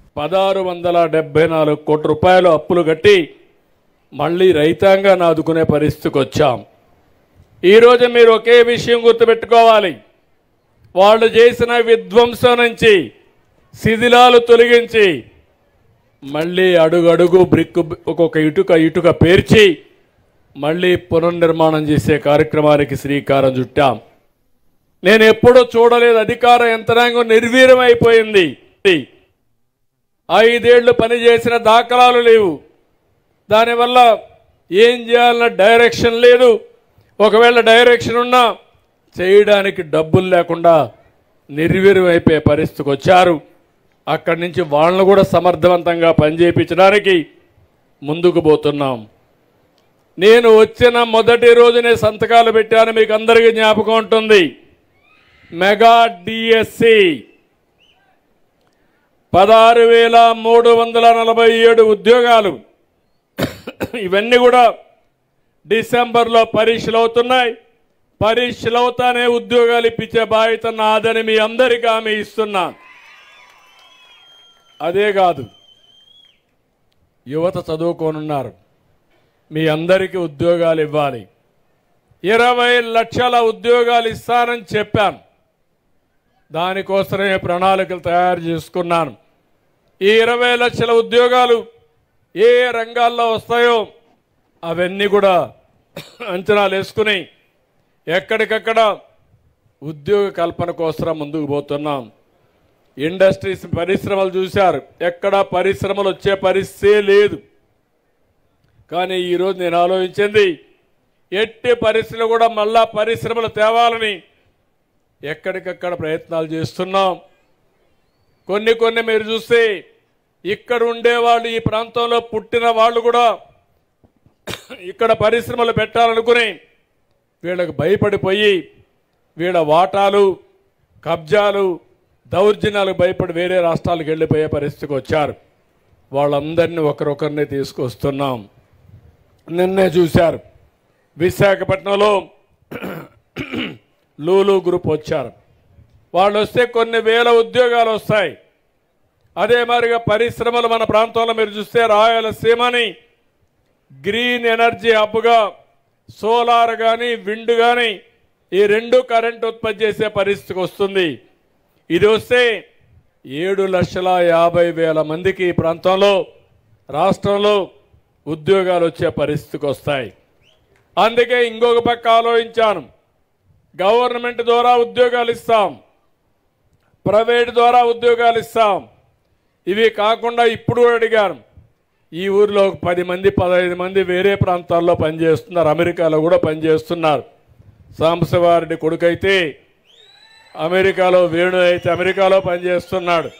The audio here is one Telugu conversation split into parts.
1674 కోట్ల రూపాయలు అప్పులు కట్టి మళ్ళీ రైతాంగాన్ని ఆదుకునే పరిస్థితికి వచ్చాం. ఈరోజు మీరు ఒకే విషయం గుర్తుపెట్టుకోవాలి. వాళ్ళు చేసిన విధ్వంసం నుంచి శిథిలాలు తొలగించి మళ్ళీ అడుగడుగు బ్రిక్ ఒక్కొక్క ఇటుక పేర్చి మళ్ళీ పునర్నిర్మాణం చేసే కార్యక్రమానికి శ్రీకారం చుట్టాం. నేను ఎప్పుడూ చూడలేదు. అధికార యంత్రాంగం నిర్వీర్యమైపోయింది. 5 ఏళ్లు పనిచేసిన దాఖలాలు లేవు. దానివల్ల ఏం చేయాలన్న డైరెక్షన్ లేదు. ఒకవేళ డైరెక్షన్ ఉన్నా చేయడానికి డబ్బులు లేకుండా నిర్వీర్యమైపోయే పరిస్థితికి వచ్చారు. అక్కడి నుంచి వాళ్ళను కూడా సమర్థవంతంగా పనిచేయించడానికి ముందుకు పోతున్నాం. నేను వచ్చిన మొదటి రోజునే సంతకాలు పెట్టాను. మీకు అందరికీ జ్ఞాపకం ఉంటుంది. మెగా డిఎస్సి 16,347 ఉద్యోగాలు. ఇవన్నీ కూడా డిసెంబర్లో పరీక్షలు అవుతున్నాయి. పరీక్షలు అవుతానే ఉద్యోగాలు ఇప్పించే బాధ్యత నాదని మీ అందరికీ హామీ ఇస్తున్నా. అదే కాదు, యువత చదువుకోనున్నారు. మీ అందరికీ ఉద్యోగాలు ఇవ్వాలి. 20 లక్షల ఉద్యోగాలు ఇస్తానని చెప్పాను. దానికోసమే ప్రణాళికలు తయారు చేసుకున్నాను. ఈ 20 లక్షల ఉద్యోగాలు ఏ రంగాల్లో వస్తాయో అవన్నీ కూడా అంచనాలు వేసుకుని ఎక్కడికక్కడ ఉద్యోగ కల్పన కోసం ముందుకు పోతున్నాం. ఇండస్ట్రీస్ పరిశ్రమలు చూశారు. ఎక్కడ పరిశ్రమలు వచ్చే పరిస్థితే లేదు. కానీ ఈరోజు నేను ఆలోచించింది, ఎట్టి పరిస్థితులు కూడా మళ్ళా పరిశ్రమలు తేవాలని ఎక్కడికక్కడ ప్రయత్నాలు చేస్తున్నాం. కొన్ని మీరు చూస్తే ఇక్కడ ఉండేవాళ్ళు, ఈ ప్రాంతంలో పుట్టిన వాళ్ళు కూడా ఇక్కడ పరిశ్రమలు పెట్టాలనుకుని వీళ్ళకి భయపడిపోయి వీళ్ళ వాటాలు, కబ్జాలు, దౌర్జన్యాలకు భయపడి వేరే రాష్ట్రాలకు వెళ్ళిపోయే పరిస్థితికి వచ్చారు. వాళ్ళందరినీ ఒకరొకరిని తీసుకొస్తున్నాం. నిన్నే చూశారు, విశాఖపట్నంలో లూలు గ్రూప్ వచ్చారు. వాళ్ళు వస్తే కొన్ని వేల ఉద్యోగాలు వస్తాయి. అదే మాదిరిగా పరిశ్రమలు మన ప్రాంతంలో మీరు చూస్తే రాయలసీమని గ్రీన్ ఎనర్జీ హబ్గా సోలార్ కానీ విండ్ కానీ ఈ 2 కరెంట్ ఉత్పత్తి చేసే పరిస్థితికి వస్తుంది. ఇది వస్తే 7,50,000 మందికి ఈ ప్రాంతంలో రాష్ట్రంలో ఉద్యోగాలు వచ్చే పరిస్థితికి వస్తాయి. అందుకే ఇంకొక పక్క ఆలోచించాను. గవర్నమెంట్ ద్వారా ఉద్యోగాలు ఇస్తాం, ప్రైవేట్ ద్వారా ఉద్యోగాలు ఇస్తాం. ఇవి కాకుండా ఇప్పుడు అడిగాను, ఈ ఊరిలో 10 మంది 15 మంది వేరే ప్రాంతాల్లో పనిచేస్తున్నారు. అమెరికాలో కూడా పనిచేస్తున్నారు. సాంబశివారెడ్డి కొడుకైతే అమెరికాలో, వేణు అయితే అమెరికాలో పనిచేస్తున్నాడు.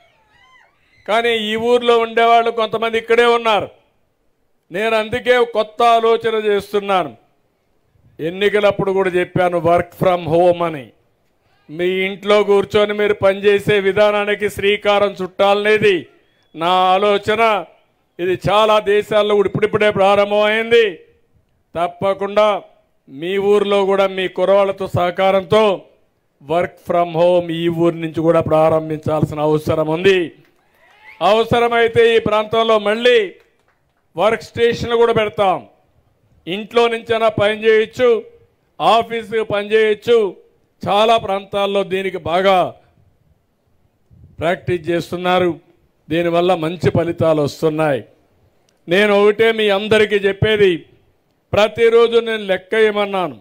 కానీ ఈ ఊర్లో ఉండేవాళ్ళు కొంతమంది ఇక్కడే ఉన్నారు. నేను అందుకే కొత్త ఆలోచన చేస్తున్నాను. ఎన్నికలప్పుడు కూడా చెప్పాను, వర్క్ ఫ్రమ్ హోమ్ అని. మీ ఇంట్లో కూర్చొని మీరు పనిచేసే విధానానికి శ్రీకారం చుట్టాలనేది నా ఆలోచన. ఇది చాలా దేశాల్లో ఇప్పుడిప్పుడే ప్రారంభమైంది. తప్పకుండా మీ ఊర్లో కూడా మీ కురవాళ్ళతో సహకారంతో వర్క్ ఫ్రమ్ హోమ్ ఈ ఊరి నుంచి కూడా ప్రారంభించాల్సిన అవసరం ఉంది. అవసరమైతే ఈ ప్రాంతంలో మళ్ళీ వర్క్ స్టేషన్లు కూడా పెడతాం. ఇంట్లో నుంచైనా పని చేయొచ్చు, ఆఫీసుకి పని చేయొచ్చు. చాలా ప్రాంతాల్లో దీనికి బాగా ప్రాక్టీస్ చేస్తున్నారు. దీనివల్ల మంచి ఫలితాలు వస్తున్నాయి. నేను ఒకటే మీ అందరికీ చెప్పేది, ప్రతిరోజు నేను లెక్క వేయమన్నాను,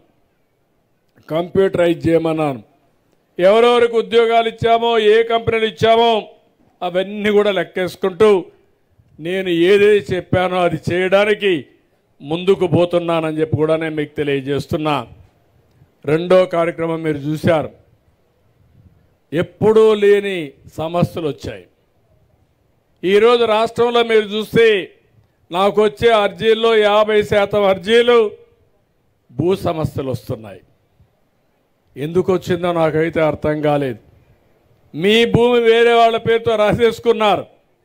కంప్యూటరైజ్ చేయమన్నాను. ఎవరెవరికి ఉద్యోగాలు ఇచ్చామో, ఏ కంపెనీలు ఇచ్చామో అవన్నీ కూడా లెక్కేసుకుంటూ నేను ఏదైతే చెప్పానో అది చేయడానికి ముందుకు పోతున్నానని చెప్పి కూడా నేను మీకు తెలియజేస్తున్నా. రెండో కార్యక్రమం మీరు చూశారు. ఎప్పుడూ లేని సమస్యలు వచ్చాయి. ఈరోజు రాష్ట్రంలో మీరు చూస్తే నాకు వచ్చే అర్జీల్లో 50% అర్జీలు భూ సమస్యలు వస్తున్నాయి. ఎందుకు వచ్చిందో నాకైతే అర్థం కాలేదు. మీ భూమి వేరే వాళ్ళ పేరుతో రాసేసుకున్నారు.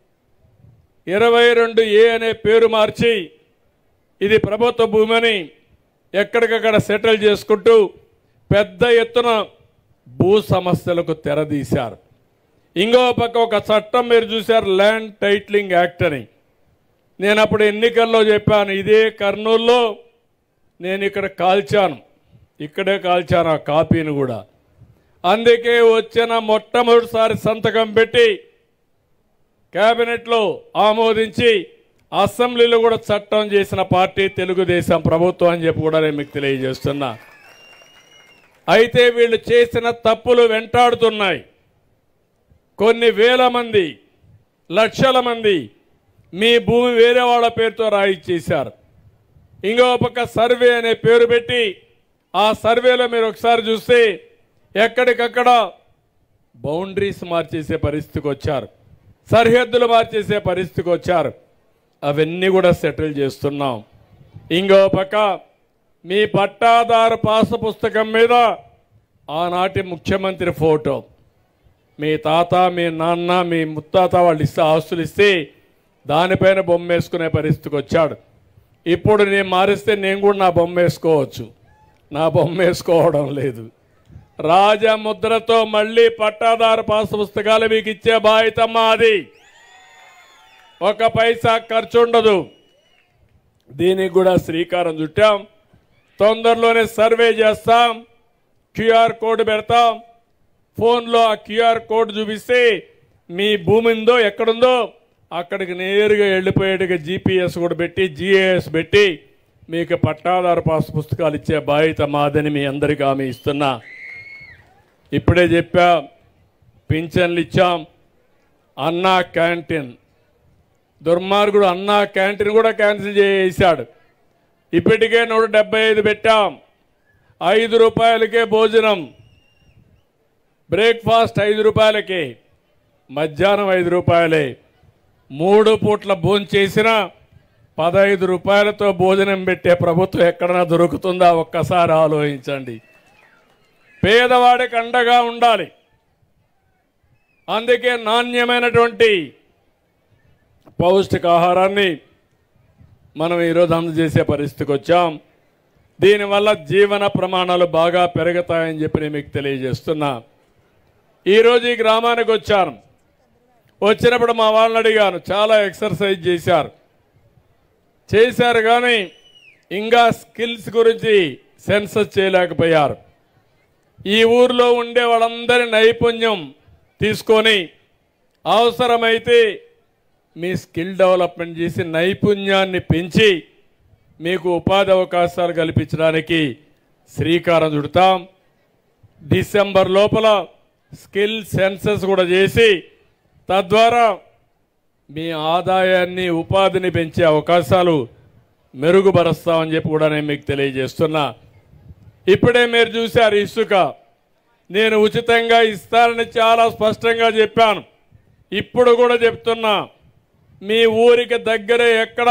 22A అనే పేరు మార్చి ఇది ప్రభుత్వ భూమిని ఎక్కడికక్కడ సెటిల్ చేసుకుంటూ పెద్ద ఎత్తున భూ సమస్యలకు తెరదీశారు. ఇంకో పక్క ఒక చట్టం మీరు చూశారు, ల్యాండ్ టైటిలింగ్ యాక్ట్ అని. నేను అప్పుడు ఎన్నికల్లో చెప్పాను, ఇదే కర్నూలులో నేను ఇక్కడ కాల్చాను, ఇక్కడే కాల్చాను ఆ కాపీని కూడా. అందుకే వచ్చిన మొట్టమొదటిసారి సంతకం పెట్టి కేబినెట్లో ఆమోదించి అసెంబ్లీలో కూడా చట్టం చేసిన పార్టీ తెలుగుదేశం ప్రభుత్వం అని చెప్పి కూడా నేను మీకు తెలియజేస్తున్నా. అయితే వీళ్ళు చేసిన తప్పులు వెంటాడుతున్నాయి. కొన్ని వేల మంది, లక్షల మంది మీ భూమి వేరే వాళ్ళ పేరుతో రాయిచ్చేశారు. ఇంకో పక్క సర్వే అనే పేరు పెట్టి ఆ సర్వేలో మీరు ఒకసారి చూస్తే ఎక్కడికక్కడ బౌండరీస్ మార్చేసే పరిస్థితికి వచ్చారు, సరిహద్దులు మార్చేసే పరిస్థితికి వచ్చారు. అవన్నీ కూడా సెటిల్ చేస్తున్నాం. ఇంకో పక్క మీ పట్టాదారు పాసు పుస్తకం మీద ఆనాటి ముఖ్యమంత్రి ఫోటో, మీ తాత, మీ నాన్న, మీ ముత్తాత వాళ్ళు ఇస్తే ఆస్తులు ఇస్తే దానిపైన బొమ్మ వేసుకునే పరిస్థితికి వచ్చాడు. ఇప్పుడు నేను మారిస్తే నేను కూడా నా బొమ్మ వేసుకోవచ్చు. నా బొమ్మ వేసుకోవడం లేదు. రాజముద్రతో మళ్ళీ పట్టాదారు పాసు పుస్తకాలు మీకు ఇచ్చే బాధ్యత మాది. ఒక పైసా ఖర్చు ఉండదు. దీనికి కూడా శ్రీకారం చుట్టాం. తొందరలోనే సర్వే చేస్తాం, క్యూఆర్ కోడ్ పెడతాం. ఫోన్లో ఆ క్యూఆర్ కోడ్ చూపిస్తే మీ భూమి ఉందో ఎక్కడుందో అక్కడికి నేరుగా వెళ్ళిపోయేట్టుగా జీపీఎస్ కూడా పెట్టి, జీఏఎస్ పెట్టి మీకు పట్టాదారు పాసు పుస్తకాలు ఇచ్చే బాధ్యత మాదని మీ అందరికీ హామీ ఇస్తున్నా. ఇప్పుడే చెప్పా, పింఛన్లు ఇచ్చాం. అన్నా క్యాంటీన్, దుర్మార్గుడు అన్నా క్యాంటీన్ కూడా క్యాన్సిల్ చేశాడు. ఇప్పటికే 175 పెట్టాం. 5 రూపాయలకే భోజనం, బ్రేక్ఫాస్ట్ 5 రూపాయలకే, మధ్యాహ్నం 5 రూపాయలే. 3 పూట్ల భోజనం చేసిన 15 రూపాయలతో భోజనం పెట్టే ప్రభుత్వం ఎక్కడన్నా దొరుకుతుందా? ఒక్కసారి ఆలోచించండి. పేదవాడికి అండగా ఉండాలి. అందుకే నాణ్యమైనటువంటి పౌష్టికాహారాన్ని మనం ఈరోజు అందజేసే పరిస్థితికి వచ్చాం. దీనివల్ల జీవన ప్రమాణాలు బాగా పెరుగుతాయని చెప్పి నేను మీకు తెలియజేస్తున్నా. ఈరోజు ఈ గ్రామానికి వచ్చాను. వచ్చినప్పుడు మా వాళ్ళని అడిగాను, చాలా ఎక్సర్సైజ్ చేశారు కానీ ఇంకా స్కిల్స్ గురించి సెన్సస్ చేయలేకపోయారు. ఈ ఊర్లో ఉండే వాళ్ళందరి నైపుణ్యం తీసుకొని అవసరమైతే మీ స్కిల్ డెవలప్మెంట్ చేసి నైపుణ్యాన్ని పెంచి మీకు ఉపాధి అవకాశాలు కల్పించడానికి శ్రీకారం చుడతాం. డిసెంబర్ లోపల స్కిల్ సెన్సస్ కూడా చేసి తద్వారా మీ ఆదాయాన్ని, ఉపాధిని పెంచే అవకాశాలు మెరుగుపరుస్తామని చెప్పి కూడా నేను మీకు తెలియజేస్తున్నా. ఇప్పుడే మీరు చూశారు, ఇసుక నేను ఉచితంగా ఇస్తానని చాలా స్పష్టంగా చెప్పాను. ఇప్పుడు కూడా చెప్తున్నా, మీ ఊరికి దగ్గరే ఎక్కడ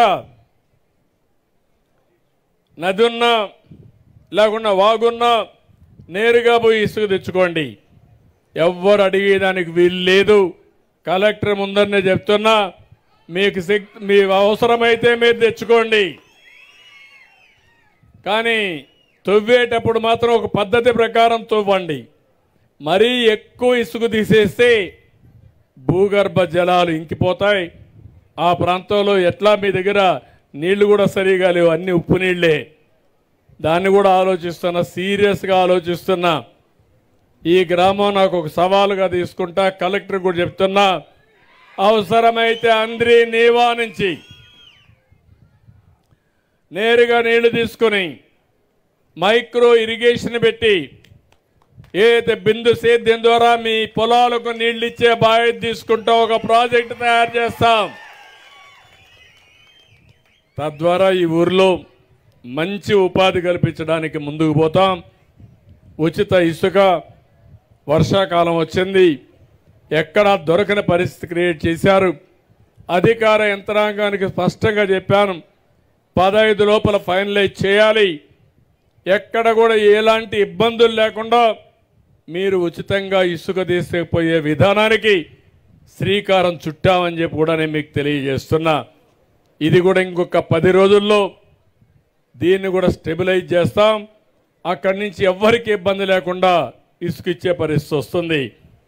నది ఉన్నా లేకుండా వాగున్నా నేరుగా పోయి ఇసుక తెచ్చుకోండి. ఎవ్వరు అడిగేదానికి వీలు లేదు. కలెక్టర్ ముందరనే చెప్తున్నా, మీకు మీ అవసరమైతే మీరు తెచ్చుకోండి. కానీ తవ్వేటప్పుడు మాత్రం ఒక పద్ధతి ప్రకారం తవ్వండి. మరీ ఎక్కువ ఇసుక తీసేస్తే భూగర్భ జలాలు ఇంకిపోతాయి. ఆ ప్రాంతంలో ఎట్లా మీ దగ్గర నీళ్లు కూడా సరిగా లేవు, అన్ని ఉప్పు నీళ్లే. దాన్ని కూడా ఆలోచిస్తున్నా, సీరియస్గా ఆలోచిస్తున్నా. ఈ గ్రామం నాకు ఒక సవాలుగా తీసుకుంటా. కలెక్టర్ కూడా చెప్తున్నా, అవసరమైతే అంద్రి నీవా నుంచి నేరుగా నీళ్లు తీసుకుని మైక్రో ఇరిగేషన్ పెట్టి ఏదైతే బిందు సేద్యం ద్వారా మీ పొలాలకు నీళ్లు ఇచ్చే బాధ్యత తీసుకుంటా ఒక ప్రాజెక్టు తయారు చేస్తాం. తద్వారా ఈ ఊరిలో మంచి ఉపాధి కల్పించడానికి ముందుకు పోతాం. ఉచిత ఇసుక వర్షాకాలం వచ్చింది, ఎక్కడా దొరకని పరిస్థితి క్రియేట్ చేశారు. అధికార యంత్రాంగానికి స్పష్టంగా చెప్పాను, 15 లోపల ఫైనలైజ్ చేయాలి. ఎక్కడ కూడా ఎలాంటి ఇబ్బందులు లేకుండా మీరు ఉచితంగా ఇసుక తీసుకుపోయే విధానానికి శ్రీకారం చుట్టామని చెప్పి కూడా నేను మీకు తెలియజేస్తున్నా. ఇది కూడా ఇంకొక 10 రోజుల్లో దీన్ని కూడా స్టెబిలైజ్ చేస్తాం. అక్కడి నుంచి ఎవ్వరికి ఇబ్బంది లేకుండా ఇసుక ఇచ్చే పరిస్థితి వస్తుంది.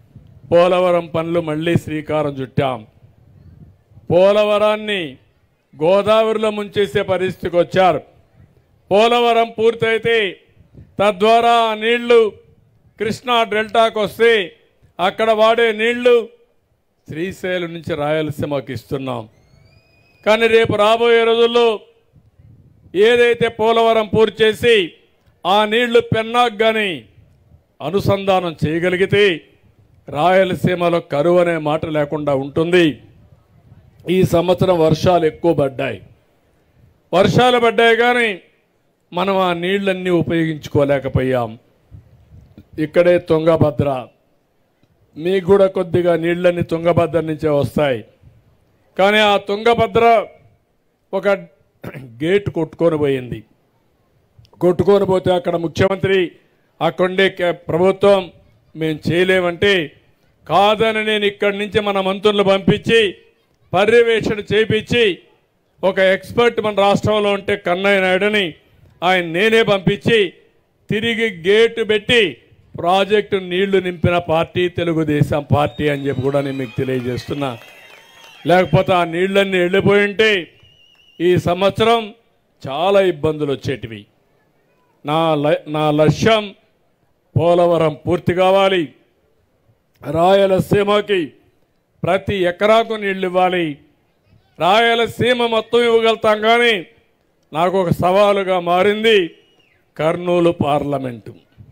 పోలవరం పనులు మళ్ళీ శ్రీకారం చుట్టాం. పోలవరాన్ని గోదావరిలో ముంచేసే పరిస్థితికి వచ్చారు. పోలవరం పూర్తయితే తద్వారా ఆ నీళ్లు కృష్ణా డెల్టాకు వస్తే అక్కడ వాడే నీళ్లు శ్రీశైలం నుంచి రాయలసీమకి ఇస్తున్నాం. కానీ రేపు రాబోయే రోజుల్లో ఏదైతే పోలవరం పూర్తి చేసి ఆ నీళ్లు పెన్నాకు కానీ అనుసంధానం చేయగలిగితే రాయలసీమలో కరువు అనే మాట లేకుండా ఉంటుంది. ఈ సంవత్సరం వర్షాలు ఎక్కువ పడ్డాయి. వర్షాలు పడ్డాయి కానీ మనం ఆ నీళ్ళన్నీ ఉపయోగించుకోలేకపోయాం. ఇక్కడే తుంగభద్ర, మీకు కూడా కొద్దిగా నీళ్ళన్నీ తుంగభద్ర నుంచే వస్తాయి. కానీ ఆ తుంగభద్ర ఒక గేట్ కొట్టుకొని పోయింది. కొట్టుకొని పోతే అక్కడ ముఖ్యమంత్రి అక్కడే ప్రభుత్వం మేము చేయలేమంటే కాదని నేను ఇక్కడి నుంచి మన మంత్రులు పంపించి పర్యవేక్షణ చేయించి ఒక ఎక్స్పర్ట్ మన రాష్ట్రంలో ఉంటే కన్నయ్య నాయుడుని ఆయన నేనే పంపించి తిరిగి గేటు పెట్టి ప్రాజెక్టు నీళ్లు నింపిన పార్టీ తెలుగుదేశం పార్టీ అని చెప్పి కూడా నేను మీకు తెలియజేస్తున్నా. లేకపోతే ఆ నీళ్ళన్నీ వెళ్ళిపోయి ఉంటే ఈ సంవత్సరం చాలా ఇబ్బందులు వచ్చేటివి. నా లక్ష్యం పోలవరం పూర్తి కావాలి. రాయలసీమకి ప్రతి ఎకరాకు నీళ్ళు ఇవ్వాలి. రాయలసీమ మొత్తం ఇవ్వగలుగుతాం. కానీ నాకు ఒక సవాలుగా మారింది కర్నూలు పార్లమెంటు.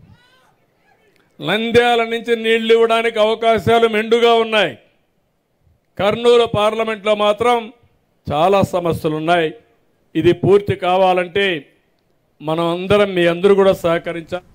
నంద్యాల నుంచి నీళ్లు ఇవ్వడానికి అవకాశాలు మెండుగా ఉన్నాయి. కర్నూలు పార్లమెంట్లో మాత్రం చాలా సమస్యలు ఉన్నాయి. ఇది పూర్తి కావాలంటే మనం అందరం మీ అందరూ కూడా సహకరించాలి.